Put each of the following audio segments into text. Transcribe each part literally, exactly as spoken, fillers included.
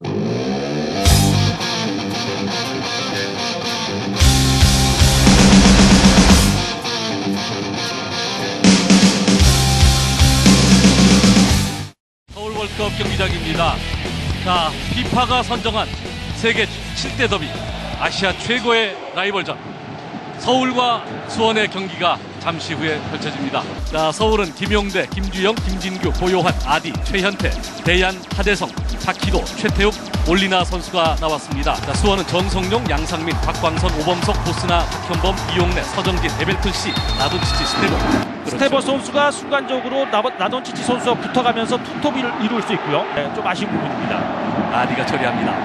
서울 월드컵 경기장입니다. 자, 피파가 선정한 세계 칠 대 더비, 아시아 최고의 라이벌전, 서울과 수원의 경기가 잠시 후에 펼쳐집니다. 자, 서울은 김용대, 김주영, 김진규, 고요한, 아디, 최현태, 대얀, 하대성, 박희도, 최태욱, 올리나 선수가 나왔습니다. 자, 수원은 정성용, 양상민, 박광선, 오범석, 보스나, 박현범, 이용래, 서정진, 에벨턴씨, 나돈치치, 스테버. 그렇죠. 스테버 선수가 순간적으로 나돈치치 선수와 붙어가면서 투톱을 이룰 수 있고요. 네, 좀 아쉬운 부분입니다. 아디가 처리합니다.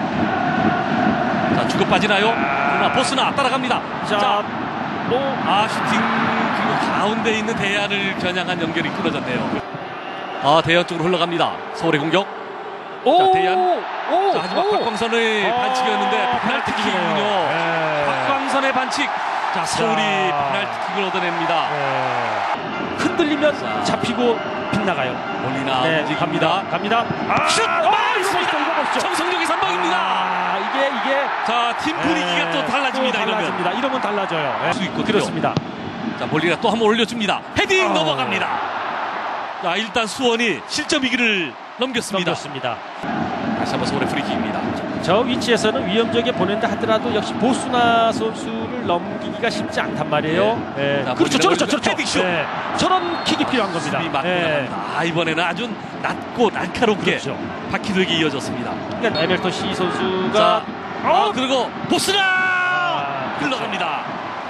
자, 주고 빠지나요? 그러나 보스나 따라갑니다. 자, 자 뭐, 아, 슈팅 그리고 가운데 있는 대얀을 겨냥한 연결이 끊어졌네요. 아, 대얀 쪽으로 흘러갑니다. 서울의 공격. 오, 자, 대얀. 오, 자, 하지만 오. 박광선의 아, 반칙이었는데 페널티킥이군요. 네. 박광선의 반칙. 자, 서울이 자. 페널티킥을 얻어냅니다. 네. 흔들리면 자. 잡히고 빗나가요. 올리나 네, 움직입니다. 갑니다. 갑니다. 아, 슛! 아, 아, 이거 있습니다. 보시죠, 이거 보시죠. 정성용의 선방입니다. 아, 이게 이게 자, 팀 분위기가 네, 또 달라집니다. 또 달라집니다. 이러면. 이러면 달라져요. 네. 수 있거든요. 그렇습니다. 자, 몰리가 또 한 번 올려줍니다. 헤딩 어. 넘어갑니다. 자, 일단 수원이 실점 위기를 넘겼습니다. 넘겼습니다. 다시 한번 서울의 프리킥입니다. 저 위치에서는 위험적에 보낸다 하더라도 역시 보스나 선수를 넘기기가 쉽지 않단 말이에요. 네. 네. 자, 그렇죠, 몰리가 그렇죠, 그렇죠. 헤딩슛. 네. 저런 킥이 필요한 겁니다. 수비 맞고 네. 나갑니다. 아, 이번에는 아주 낮고 날카롭게 그렇죠. 바퀴도에게 이어졌습니다. 그러니까 에벨턴 씨 선수가 자, 아, 어? 그리고 보스나 아, 흘러갑니다.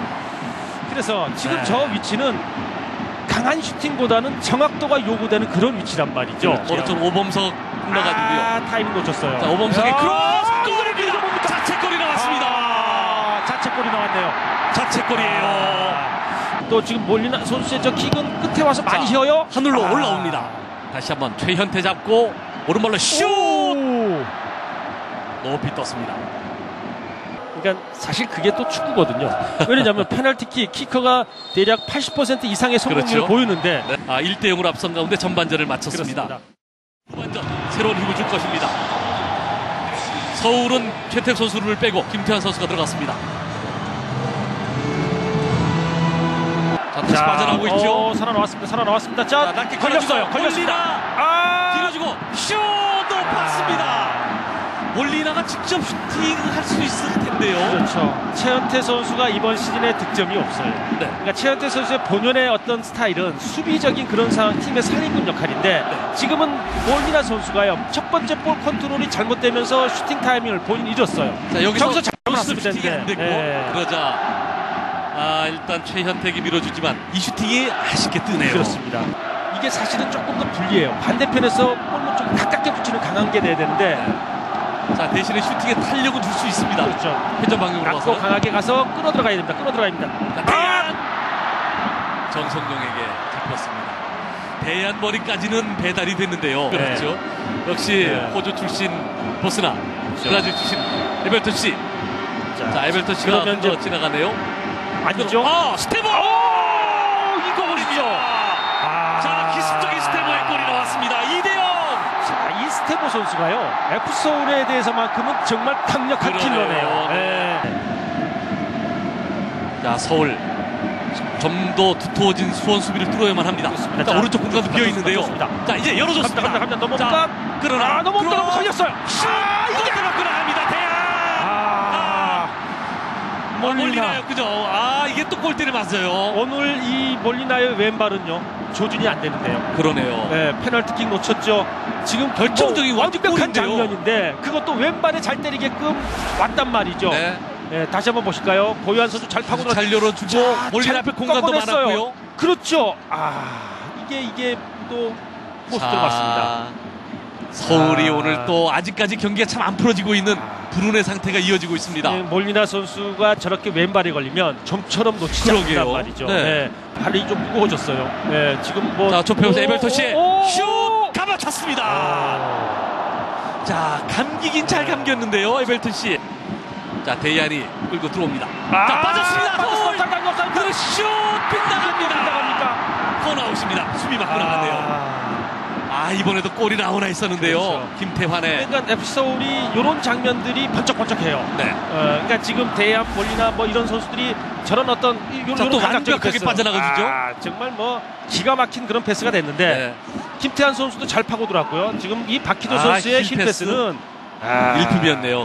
그래서 지금 네. 저 위치는 강한 슈팅보다는 정확도가 요구되는 그런 위치란 말이죠. 오른쪽 오범석 흘러가지고요. 아, 타이밍 놓쳤어요. 자, 오범석의 야, 크로스 이거 골입니다. 뭡니까? 자책골이 나왔습니다. 아, 자책골이 나왔네요. 자책골이에요. 아, 또 지금 몰리나 선수의 저 킥은 끝에 와서 많이 자, 휘어요. 하늘로 아. 올라옵니다. 다시 한번 최현태 잡고 오른발로 슛! 오. 높이 떴습니다. 그러니까 사실 그게 또 축구거든요. 왜냐하면 페널티킥 키커가 대략 팔십 퍼센트 이상의 성공률을 그렇죠. 보이는데 네. 아, 일 대 영으로 앞선 가운데 전반전을 마쳤습니다. 그렇습니다. 후반전 새로운 힘을 줄 것입니다. 서울은 최택 선수를 빼고 김태환 선수가 들어갔습니다. 자, 다시 빠져나오고 있죠. 어, 살아나왔습니다. 살아나왔습니다. 자, 자, 낮게 걸렸어요. 걸렸습니다. 걸렸습니다. 올리나 아, 뒤로 주고 슛! 높았습니다. 올리나가 직접 슈팅을 할 수 있을 텐데요. 그렇죠. 최현태 선수가 이번 시즌에 득점이 없어요. 네. 그러니까 최현태 선수의 본연의 어떤 스타일은 수비적인 그런 상황, 팀의 살림꾼 역할인데 네. 지금은 몰리나 선수가요. 첫 번째 볼 컨트롤이 잘못되면서 슈팅 타이밍을 본인이 잃었어요. 자, 여기서 저기서 잘 슈팅이 잡았을 안 됐고 네. 그러자 아, 일단 최현택이 밀어주지만 이 슈팅이 아쉽게 뜨네요. 그렇습니다. 이게 사실은 조금 더 불리해요. 반대편에서 골문 좀 가깝게 붙이는 강한 게 돼야 되는데 자, 대신에 슈팅에 탄력은 줄 수 있습니다. 그렇죠. 회전 방향으로 낮고 가서 강하게 가서 끌어 들어가야 됩니다. 끌어 들어가야 됩니다. 자, 대얀 정성용에게 잡혔습니다. 대얀 머리까지는 배달이 됐는데요. 네. 그렇죠. 역시 네. 호주 출신 보스나 그렇죠. 브라질 출신 에벨턴 씨. 자, 에벨턴 씨가 그러면 이제 지나가네요. 아니죠? 아, 스테버! 오, 이거 보십시오. 아. 자, 기습적인 스테버의 골이 나왔습니다. 이 대 영. 자, 이 스테보 선수가요. 에프 서울에 대해서만큼은 정말 강력한 그러네요. 킬러네요. 네. 자, 서울 좀 더 두터워진 수원 수비를 뚫어야만 합니다. 그렇습니다. 자, 자, 오른쪽 공간도 비어 있는데요. 좋습니다. 자, 이제 열어줬습니다. 갑니다, 갑니다, 갑니다. 자, 넘어옵니까? 그러나 아, 넘어옵니다. 그러- 너무 걸렸어요. 슛! 아, 이게 맞고 나갑니다. 대양. 아, 몰리나. 몰리나요, 그죠? 아, 이게 또 골대를 맞아요. 오늘 이 몰리나의 왼발은요 조준이 안 되는데요. 그러네요. 네, 페널티킥 놓쳤죠. 지금 결정적인 뭐 완벽한 완벽한 골인데요. 장면인데 그것도 왼발에 잘 때리게끔 왔단 말이죠. 네. 네, 다시 한번 보실까요? 고유한 선수 잘 파고 들어. 잘 열어주고 몰리나 앞에 공간도 꺾어냈어요. 많았고요. 그렇죠. 아, 이게 이게 또 포스트 들어갔습니다. 서울이 아. 오늘 또 아직까지 경기가 참 안 풀어지고 있는 불운의 상태가 이어지고 있습니다. 네, 몰리나 선수가 저렇게 왼발에 걸리면 점처럼 놓치지 그러게요. 않는단 말이죠. 네. 네, 발이 좀 무거워졌어요. 네, 지금 뭐 자, 좁혀서 오, 에벨턴 씨 오, 슛 오. 감아찼습니다. 아. 자, 감기긴 잘 감겼는데요, 에벨턴 씨. 자, 대얀이 끌고 들어옵니다. 아, 자, 빠졌습니다. 빠졌어. 골! 잠깐, 잠깐, 그대로 슛 빗나갑니다. 빗나갑니까? 코너아웃입니다. 수비 맞고 나갔네요. 아, 아, 아, 이번에도 골이 나오나 했었는데요. 그렇죠. 김태환의. 그러니까 에프씨 서울이 이런 장면들이 번쩍번쩍해요. 네. 어, 그러니까 지금 대암 몰리나 뭐 이런 선수들이 저런 어떤 이- 자, 요런 또 감각적인 완벽하게 패스. 빠져나가주죠. 아, 정말 뭐 기가 막힌 그런 패스가 됐는데 네. 김태환 선수도 잘 파고들었고요. 지금 이 박희도 아, 선수의 힐 힐패스는 아, 일품이었네요.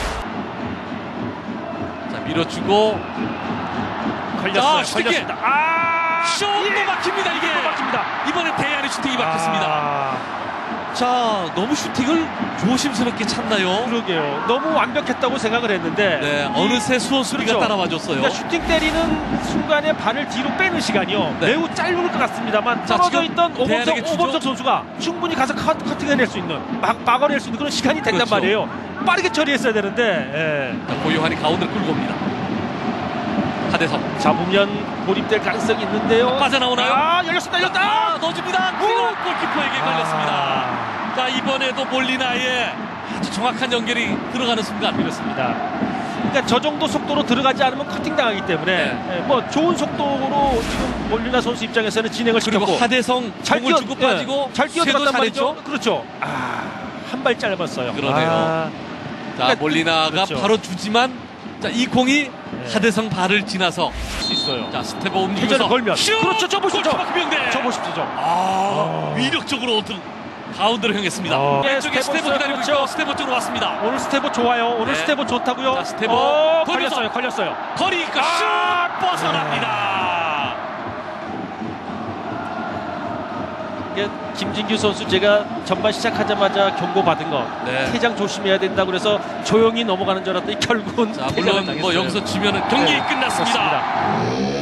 자, 밀어주고 걸렸어요. 아, 슈팅기! 걸렸습니다. 아, 슛도 예. 막힙니다. 이게 또 막힙니다. 이번에 대안의 슈팅이 막혔습니다. 아, 자, 너무 슈팅을 조심스럽게 찼나요? 그러게요. 너무 완벽했다고 생각을 했는데 네, 이- 어느새 수원 수비가 그렇죠. 따라와줬어요. 그러니까 슈팅 때리는 순간에 발을 뒤로 빼는 시간이요. 네. 매우 짧을 것 같습니다만 자, 떨어져 지금 있던 오범석, 대안에게 주죠? 오범석 선수가 충분히 가서 컷, 커팅해낼 수 있는 막, 막아낼 수 있는 그런 시간이 된단 그렇죠. 말이에요. 빠르게 처리했어야 되는데 예. 자, 고요한이 가운데를 끌고 옵니다. 하대성 잡으면 고립될 가능성이 있는데요. 빠져나오나요? 아, 열렸습니다. 열렸다. 아, 넣어줍니다. 그리고 골키퍼에게 걸렸습니다. 아, 자, 이번에도 몰리나의 아주 정확한 연결이 들어가는 순간. 그렇습니다. 그러니까 저 정도 속도로 들어가지 않으면 커팅 당하기 때문에 네. 예, 뭐 좋은 속도로 지금 몰리나 선수 입장에서는 진행을 그리고 시켰고 하대성 잘 공을 뛰어- 주고 예, 빠지고 잘 뛰어들었단 잘했죠. 말이죠. 그렇죠. 아, 한 발 짧았어요. 그러네요. 아, 자, 그러니까 몰리나가 그렇죠. 바로 주지만 자, 이 공이 네. 하대성 발을 지나서 수 있어요. 자, 스테버 움직여서 회전을 걸면. 슛! 그렇죠. 저 보시죠. 골키퍼 김영대. 저 보십시오. 저. 아, 위력적으로 들- 가운데로 향했습니다. 어. 왼쪽에 네, 스테버 스테보 기다리고 그렇죠. 있고 스테버 쪽으로 왔습니다. 오늘 스테보 좋아요. 오늘 네. 스테보 좋다고요. 자, 스테보 어, 돌면서. 걸렸어요. 걸렸어요. 거리 그 아! 슛 벗어납니다. 이게 김진규 선수 제가 전반 시작하자마자 경고받은 거 네. 퇴장 조심해야 된다 그래서 조용히 넘어가는 줄 알았더니 결국은 자, 퇴장을 물론 당했어요. 뭐 여기서 지면은 경기 네, 끝났습니다. 그렇습니다.